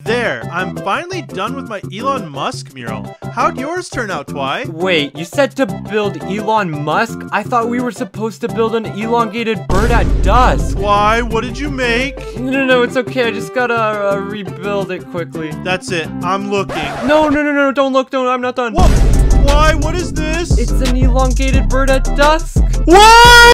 There, I'm finally done with my Elon Musk mural. How'd yours turn out, Twy? Wait, you said to build Elon Musk? I thought we were supposed to build an elongated bird at dusk. Why? What did you make? No, it's okay. I just gotta rebuild it quickly. That's it. I'm looking. No, don't look. I'm not done. Whoa! Why? What is this? It's an elongated bird at dusk. What?